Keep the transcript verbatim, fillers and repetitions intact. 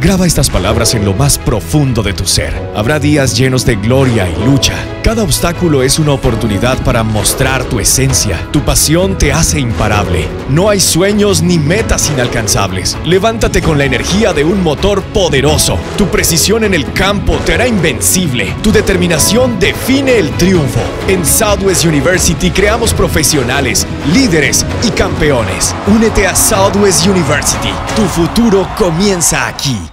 Graba estas palabras en lo más profundo de tu ser. Habrá días llenos de gloria y lucha. Cada obstáculo es una oportunidad para mostrar tu esencia. Tu pasión te hace imparable. No hay sueños ni metas inalcanzables. Levántate con la energía de un motor poderoso. Tu precisión en el campo te hará invencible. Tu determinación define el triunfo. En Southwest University creamos profesionales, líderes y campeones. Únete a Southwest University. Tu futuro comienza aquí.